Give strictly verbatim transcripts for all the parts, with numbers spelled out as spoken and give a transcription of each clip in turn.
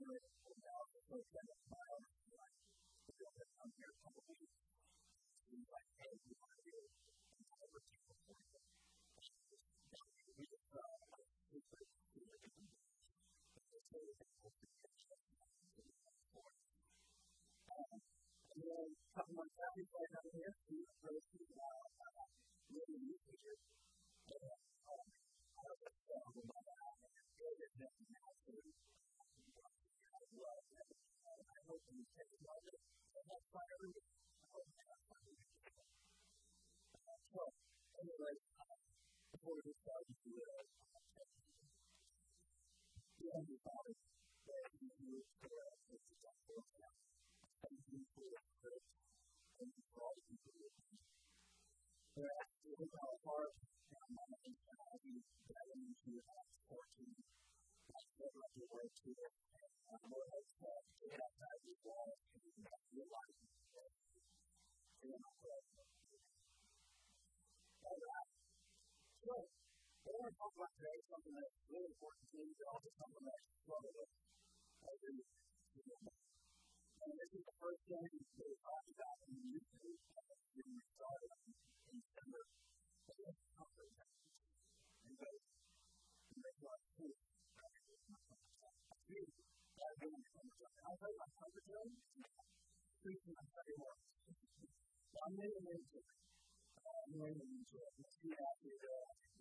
here in Dallas, it's so kind of mild, like, we're going to come here a couple of weeks. He's like, hey, we want to do an over two before you. We just, uh, like, super, super different. It's really difficult to get us for it. And then a couple months after we started coming here, we were really thinking about uh, really new features. And um, I was like, oh, I'm going to buy that. And it's good. It's nothing now. So I love it. And I hope you take it love it. So that's fine every week. I hope you have fun every week. Uh, so, anyway, uh, before we start, we do it. We have the Father. That you use for us. It's a gospel of God. Thank you for your courage. Thank you for all the people who are here. We're asking you to open our hearts and our minds and as we dive into Acts fourteen. Let's get like your word to us. And Lord, let's uh, get outside these walls and uh, your life. And then I'll pray. All right. So, what I want to talk about today is something that's really important to me, but also something that I struggle with every single day. And this is the first thing that we talked about in the youth group when we started in December. It was comfort zone. And so, it makes a lot of sense. I do that in my comfort zone. I'll tell you my comfort zone is preaching on Sunday morning. So I'm leaning into it. I'm leaning into it. Let's see how we go.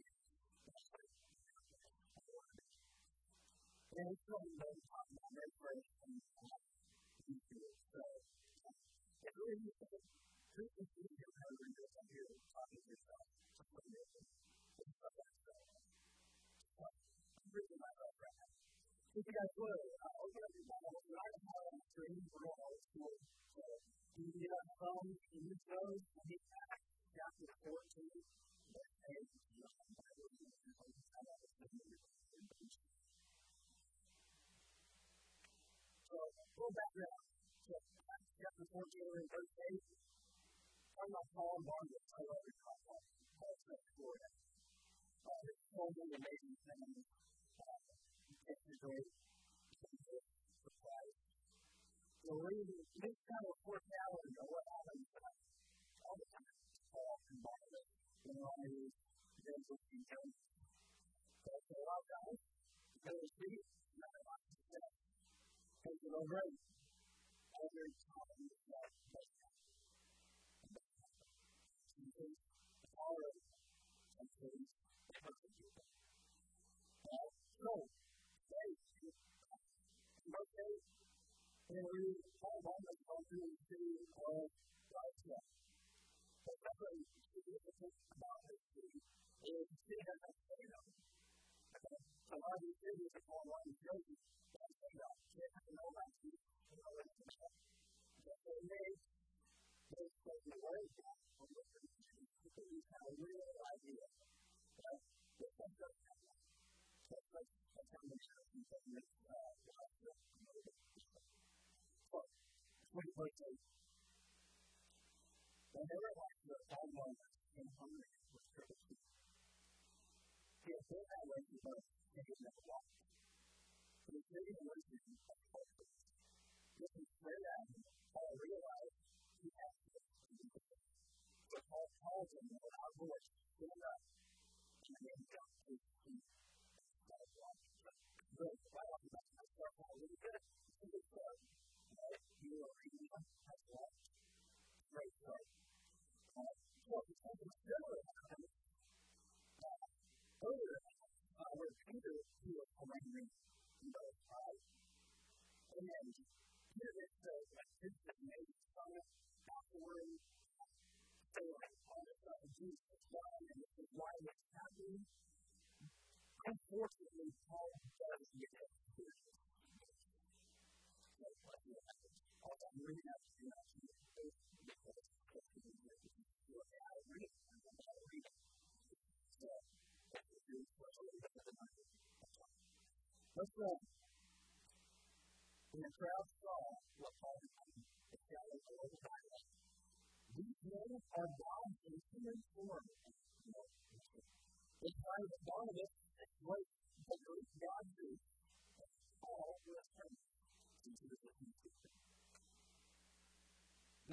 And it's something that we talk about very fresh and so, it's really useful. Who can see your power in this? I'm here talking to yourself. Just like this. It's stuff like that. I'm preaching myself right now. So, if you guys would, uh, open up your Bible. We're not going to have on the screen. We're all old school. So, you can get on the phone. You can use those. I think Acts chapter fourteen. Verse eight. So, a little background. So, Acts chapter fourteen, verse eight. I'm not Paul and Barnabas. I love it. Paul's not for it. Uh, there's so many amazing things. Uh, it's a great surprise. So, reading this kind of foretelling of what happens all the time. Paul and Barnabas. And all these Joseph and Joseph. So, a lot of guys. They receive not a lot of success. Things are going great. Every time you start making it. Some things are already. Some things are perfect. Uh, so, faith. Most faith. And we all want to go through the city of God's love. But that's what we significant about this city is the city has no say on it. Okay? So a lot of these cities are called one of Josie. That's say that. They have no right to you know what it's about. But they made those spoken words down from what they're doing. People who have a real idea. Okay? This one doesn't have that. So that's like that's how many of these that make uh God's love promoted. So, twenty verse eight. And they realized that all moments in hungry was privileged. He had built that way to both and he never walked. So he's living in wisdom of culture. Looking straight at him, Paul realized he had to do it. So Paul calls him with a loud voice, stand up, and then he got to his feet and started walking. Good. Right off the bat, I start Paul really good. It's a good start. Right? You are reading him, that's walked. Great start. Uh, so, it's something similar happened uh, earlier uh, where Peter, who was commanding in those five, and here it says that this is made silent afterward. So, like, all the stuff of Jesus is done, and this is why it's happening. Unfortunately, Paul does get it spiritual. So, let's see what happens. Also, I'm reading out to you now, too. Let's go. When the crowd saw what Paul had done, they shouted a little louder. These men are gods in human form. They tried to Barnabas exploit the Greek god Zeus, Paul was hurt.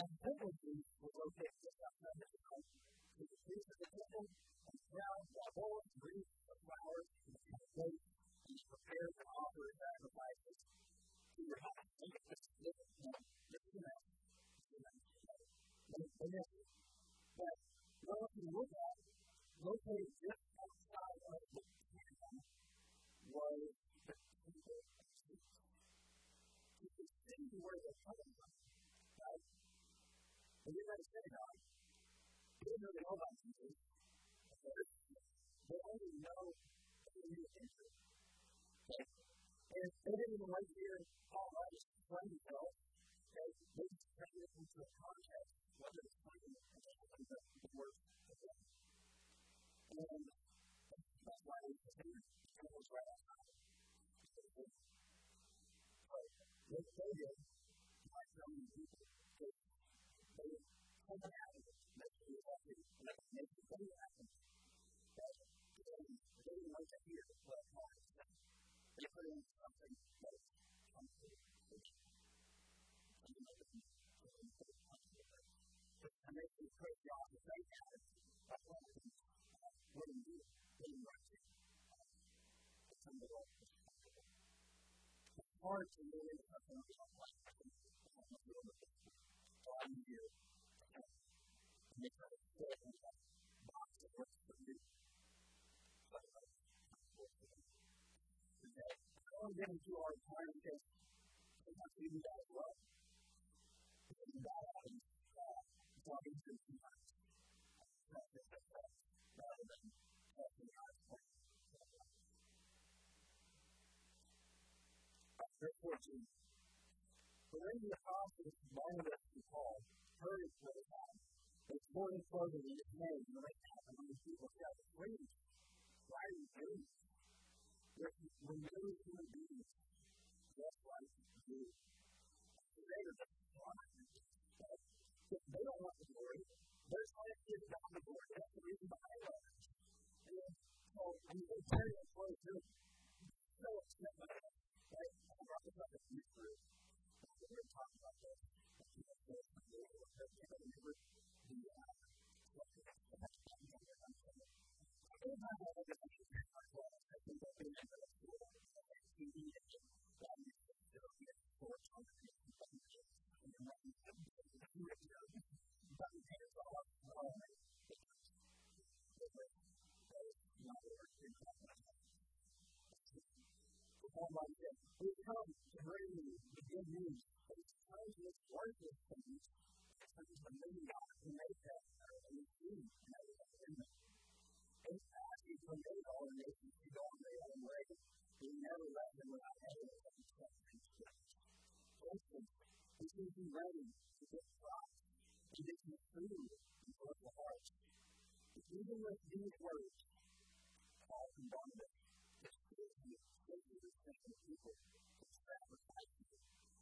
Now, the temple piece was located just outside the temple. So the piece of the temple, and the ground, the bulls, wreaths of flowers, and the plates, and you prepared to offer sacrifices to your house. Look at this. Look at this. This is a mess. This is a mess. They missed it. But what I want you to look at, located just outside of the temple, was the temple of Jesus. You can see where they're coming from, right? And you're going to say, God, they didn't really know about Jesus. They only know that they need attention. Okay? And they didn't even like to hear Paul just explain himself. Okay? They just turned it into a context, what they're explaining, and just opened the, the words of them. And that's why they considered the temple was right outside. So, what they did, like so many people, is they would come out of it, make it happen, make it make it really happen. But they didn't like to hear what Paul had said. They put in something that was comfortable. And they can put the office they had. That's one of the things that wouldn't do. They didn't like to. It's under the law. It's hard to really have something like that. So I'm here to help. And they try to fit in that box that works for you. But it doesn't work for them. Okay? I don't want to get into our time because sometimes we do that as well. Because that happens. It's all easier sometimes. Rather than trusting God's plan. Verse fourteen. But when the apostles, Barnabas and Paul, heard what had happened, they tore their clothing in dismay and went out among the people and said, "Please, why are you doing this? We're merely human beings, just like you." They are just blind. They don't want the glory. They're trying to give God the glory. That's the reason behind all this. And so, I mean, they're tearing their clothes through. So upset by that. Right? I brought this up a few through. We were talking about this. I remember the every time I look at the picture of my clothes, I think I've been in the school. T V and just that music still gets four times and it's like and then like you have to do it here. But you can't all up to all of it. It's not working. Paul might say, "We've come to bring you the good news, but it's time to make worthless things, such as the living God who made heaven and earth and the sea and everything in them. In fact, He permitted all the nations to go on their own way. He never left them without evidence of His presence." For instance, He seems to be ready to get crops and get some food and joyful hearts. Even with these words, Paul and Barnabas experienced the extensive of people to sacrifice you.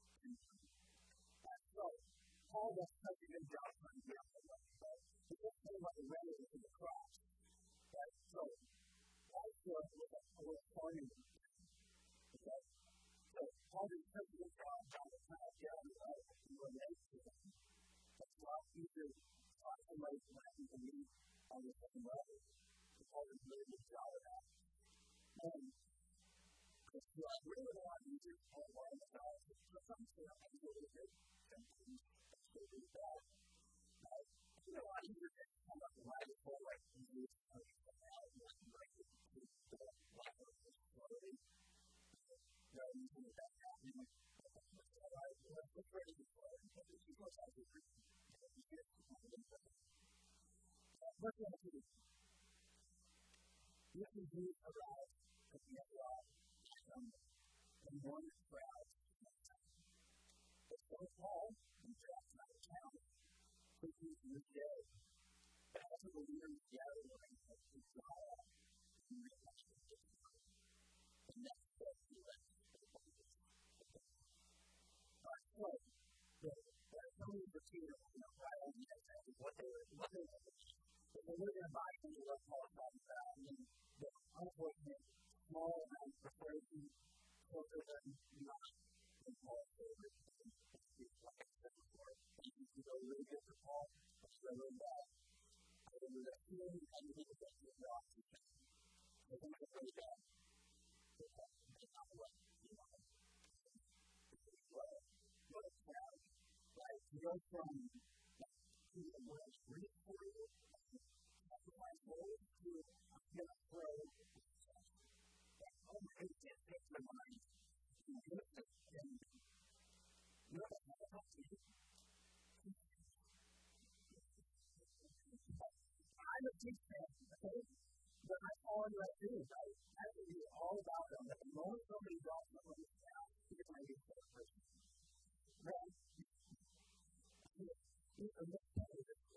And so, Paul does such a good job trying to get out of the way, but he just came up and ready to the cross. Right? So, also with a with farming. Okay? So, Paul did such a good job trying to kind of get out of the way and relate to them. It's a lot easier to find somebody who might even meet on the same level. So, Paul did a really good job of that. And it's like really a lot easier to pull along the sides. But sometimes I think it's a bit tempting to do that. Right? It's a lot easier to come up and ride a full like these countries and now and like break it to the level of this slowly. Rather than doing that happening. All right, let's look ready to slow. But this is what's actually written. Verse nineteen. This is who arrived at the end of the morning crowds. But so Paul, who passed out of town, quickly to this day, but as the leaders gathered around him to draw out and make much of it. The next step he left the bondage. Alright, so, there's so many procedures, you know, right on the outside of what they were, what they were doing. But they were going to buy into what Paul was talking about, and then the unfortunate small amount of persuasion closer than not in Paul's favor. Like I said before, you can go really good for Paul, but it's really bad. I was a feeling I didn't get to the office. So things are really bad. It's not what you want. Well, what a crowd. Right? To go from people who are real for you, sacrifice goals, to I'm going to throw. Oh, my goodness, it takes my mind. You know, and you're not going to help you. I'm a big fan, okay? But I fall into that too, right? I think it's all about them. But the moment somebody's off somebody's down, you're going to get that person. Right? It's a little bit of this.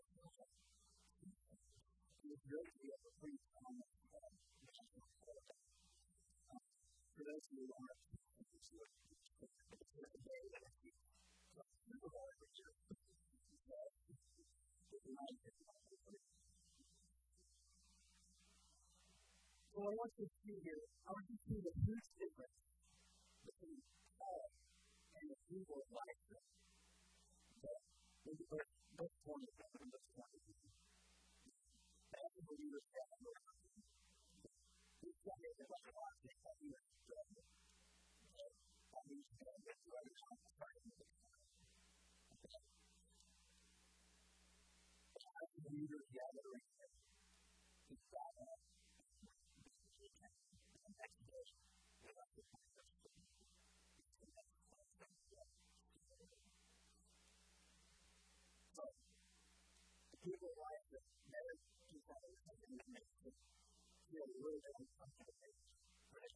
It's very clear for free on the national court. For those who are Super Bowl every year. So I want you to see here, I want you to see the huge difference between Paul and the people of Lystra. In verse twenty, verse twenty. That's the believers that are around. He's saying that like a lot of things that he was doing. And he's saying that the other time is starting to become. As the believers gather in here, he's got a next day. So, the people of life that never do something that makes them feel really uncomfortable. Right?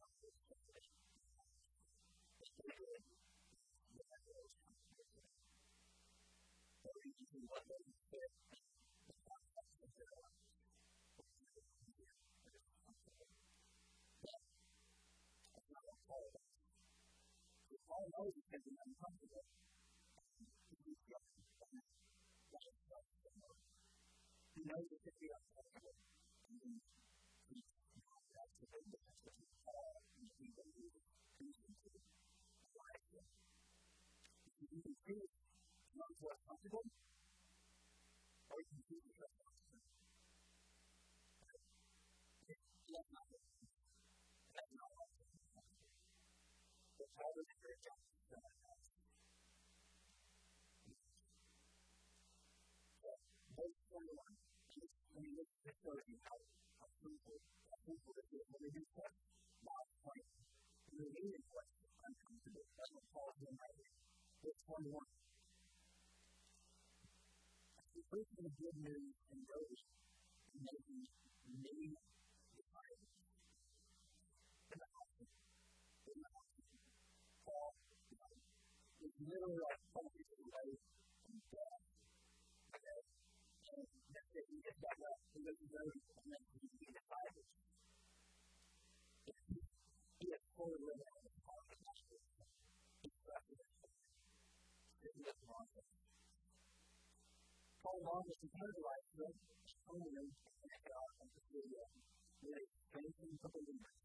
It's really so easy to what they fit the context of their life. But it's not what Paul does. Because Paul knows it's going to be uncomfortable. He knows it could be uncomfortable. And he's that's the big difference between Paul and the people who are choosing to life with. You can choose not to feel comfortable, or you can choose to feel comfortable. That's not it. That's not what I'm saying. But Paul does a great job of doing that. So, verse twenty-one. I mean, this shows you how fruitful it is. When we do question, God's point, we remain in question, uncomfortable. That's what Paul's doing right here. Verse twenty-one. The preaching of good news and rose and making many disciples. In the house, in the house, Paul is literally like focused away from death. Okay? And that's it. He gets back up. He goes to go and makes many disciples. He is fully living on the part of the gospel. He's trusted in it. It's a process. Paul longs to turn to life, so only them to connect out and to see them. They strengthen the believers.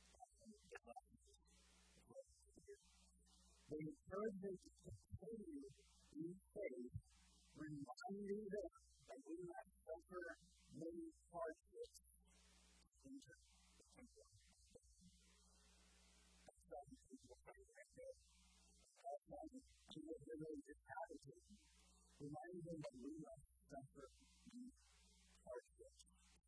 They encourage them to continue in faith, reminding them that we must suffer many hardships to enter the kingdom. That's why these people pray right there. That's why they live their religious attitude. Reminding them that we must suffer many hardships.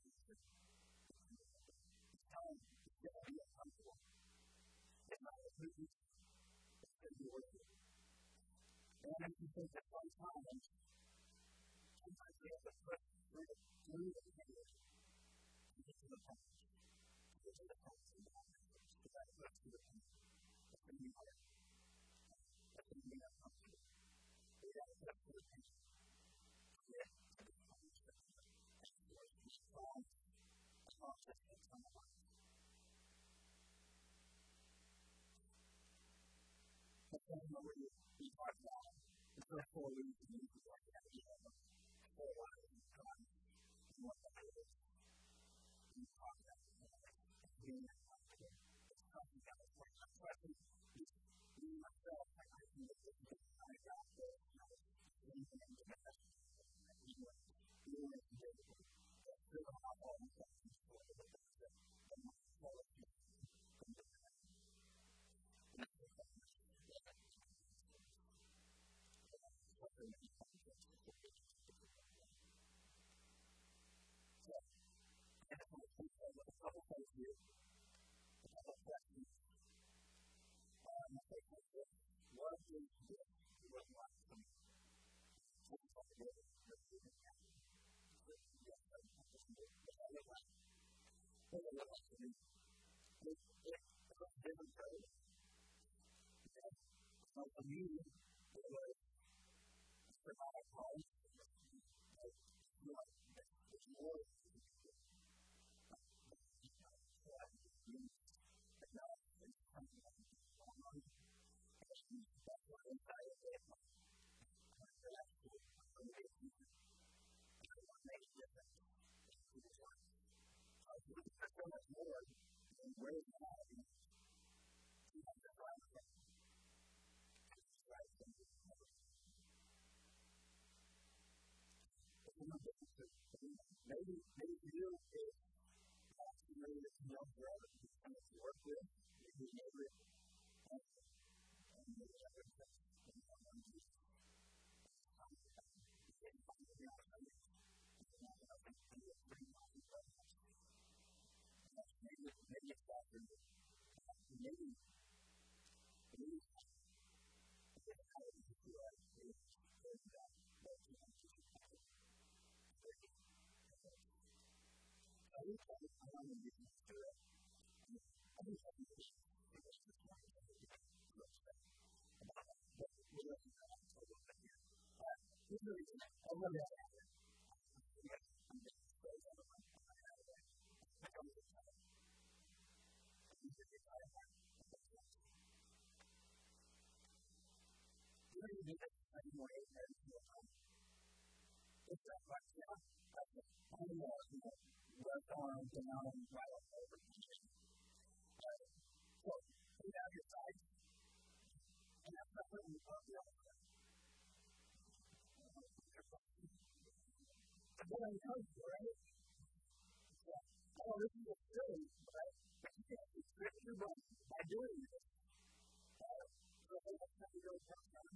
It's time it's going to be uncomfortable. It's not a movie. It's going to be worth it. And I can think that sometimes, sometimes we have to put through the through the period to get to the point. To get to the point of God. To get to the point. It's going to be hard. It's going to be uncomfortable. We have to put through the point. To get to the point. That's the way we strong. That's not just in some of us. That's something that we, we talk about. The first four weeks of the week, like the idea of four lives in Christ. And what that is. We talk about it. It's being uncomfortable. It's something that is like unpleasant. Me, myself, I can make this thing. I got this. I was thinking into that. all the sections for the benefit of my quality from the past. And so, what are the concepts of the business of the company? So, and I want to think about a couple things here, a couple questions. Uh, my first question is, what is this look like to me? What's it like to live in this business? Yes, I understand. What's that look like? What does it look like to me? It, it, it's a different road. Okay? So, for me, it was for my home, like, you know, it's more so I can use technology and something like that. That's what inside of it. But actually, I'm making it. I want to make a difference in people's lives. I was looking for so much more than where it's at. You have to find it. Right? Maybe, maybe you is somebody that's known for other people to work with, maybe a neighbor, and maybe other things. And someone who's getting find it out of it. And I think it's pretty much important. Maybe, maybe it's that for you. Maybe, maybe it's not. It's how it is to do it. It's that. That's what I'm teaching people. I think I want to use this to it. I think I can use this to talk about it. About it. But we're looking at it a little bit here. But here's the reason. I love that. I'm just exposed on the one. I come to the time. I use it to tie it back. You know, you do this anymore every single time. It's that much now. That's it. Only more, you know. Left arm down and right arm over. Right? So, put it out your side. And that's not what you want the other side. It's what I'm telling you, right? Yeah. Oh, this is a silly, right? But you can't restrict your brain by doing this. Uh, so, hey, that's how you go to sometimes.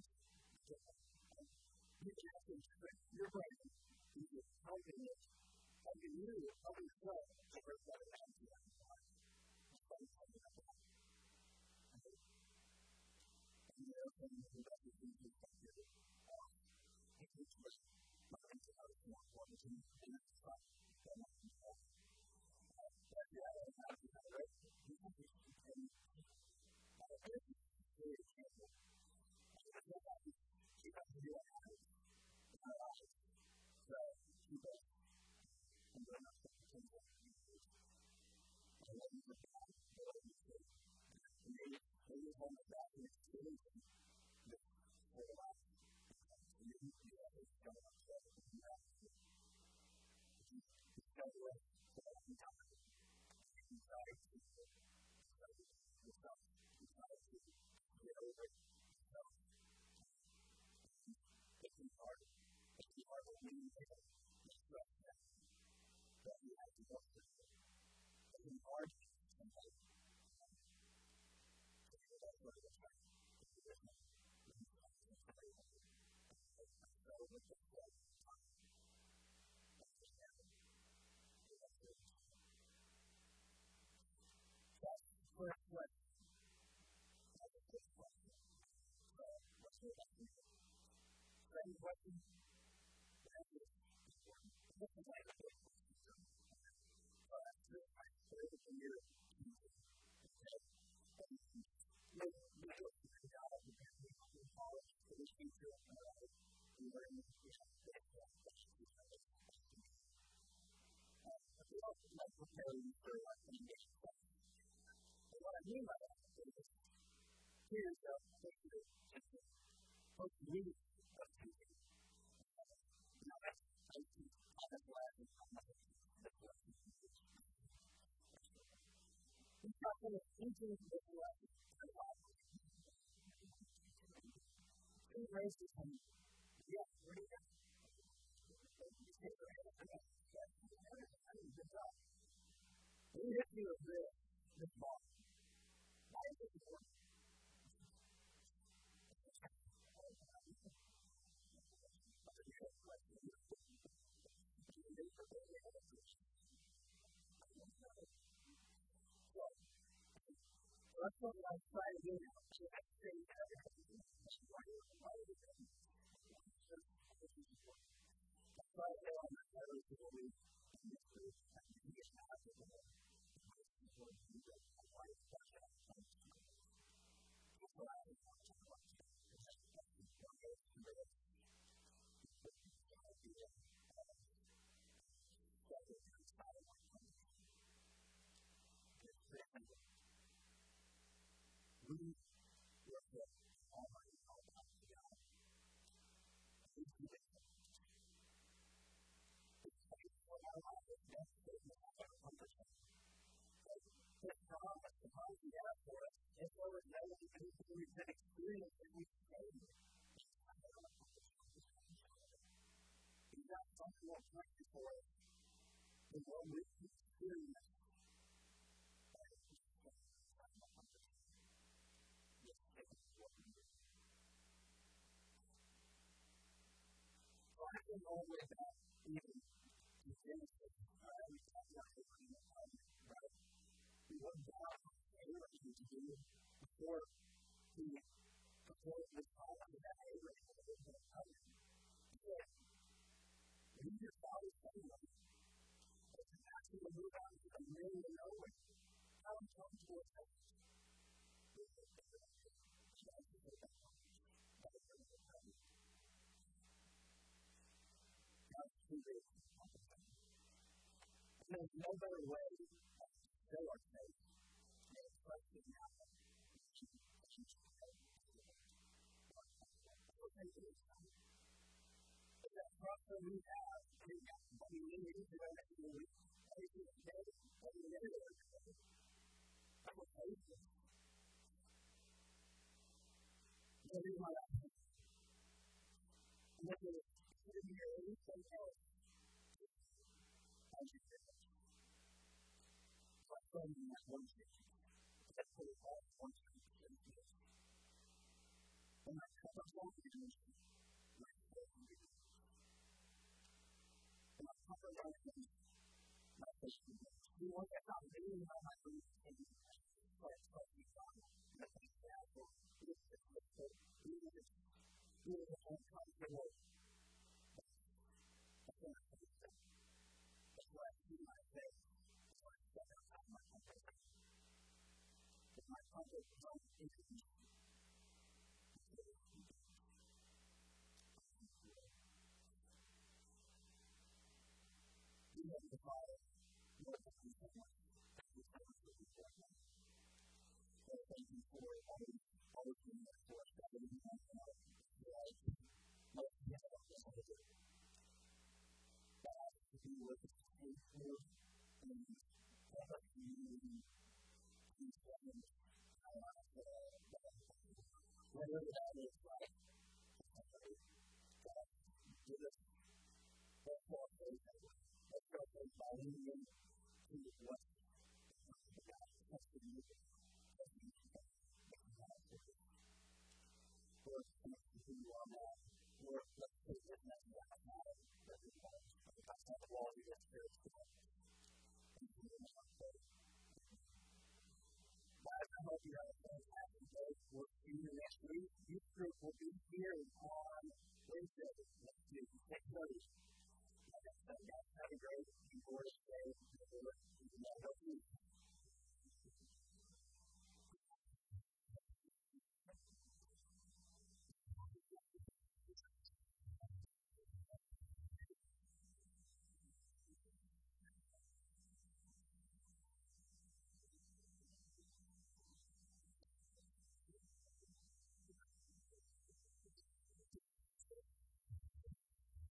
You can't restrict your brain. You just helping it. Helping you, helping yourself to break that down to that point. That's why we're talking about that. Okay? And the other thing is that we need to think of it. It is just not into how it's more important to me. And that's fine. That's not important. But yeah, that's not the right way. You have to continue. Now, this is really example. That's what happens. You have to do what happens in our lives. So, keep it. And we're not going to continue to do this. And let me look at it. What I can say. And maybe, maybe it's one of the best experiences that for the life. And you can do that as you go. So, you have to do it. You tell the way. So, you tell it. You try to do it. You try to do it. Get over it. So, it's hard. It's hard when you make it. It's rough. That you have to go through. It's hard to do something. That's what it's like. It's different. It's different. So, with this way, time. Understand it. That's it. That's the first question. That's the first question. So, what's your question? Second question. That is important. This is like a big question. But this is my favorite year. Okay? Maybe it's a good job. You can do it in college. But we can do it in our life. We learn this. We have to take that question. We have to take that question. We also like preparing for like an engaged question. And what I mean by that is, here's a picture. It's a post-week of thinking. Now, that's I think I'm a glad that I'm not going to do this lesson. It's not going to enter into this lesson. Two races and yes, what do you got? Good job. Let me hit you with this, this bar. Why is this important? That's what I'm trying to do now. So I say everything. Why why is it important? That's why I go on my every single week. And this is I think you get out of it. Why is that? That's what I want to talk about. We work with Almighty God. We do it. For our life, it's necessary to have our understanding. This promise, the promise we have for us, is for us knowing anything we've been experiencing, we've stayed. He's got something more planned for us than what we've experienced. I think all the way back, even to Genesis, uh, we talked about the agreement covenant, right? We look down on Abraham to do before he, before this promise that Abraham was going to covenant. He said, leave your father's family, and ask him to move out into the middle of nowhere. How am I going to do it? There's no better way to show our faith than trusting now. It's that trust that we have, what we need to do every single week, every single day, every minute of every day. That's what faith is. So here's my last one. I'm going to put in here anything else as you finish. Like from that one scripture. That's what it calls one scripture. And my cup of salvation, my faith in you. And my cup of salvation, my faith in you. You want to stop reading about my faith in you. But it's what you got. And it's that for you. It's the faith. You need to do it the whole time of the world. That's what I think. That's why I see my faith. That's why I step outside my comfort zone. Because my comfort zone is in you. You know the Father, Lord, thank you so much. Thank you so much for your work. Lord, thank you for always, always being there for us. God, we know that you are most difficult to do. God, to be with us, to be here, and help us to be in peace and whatever that is, right? God, give us that more faith. Let's go from following you to what God has to do. Lord, thank you for who you are now. Lord, let's take this next last night. That's not the wall of your spirit. Thank you for my faith. God, I hope you have a fantastic day.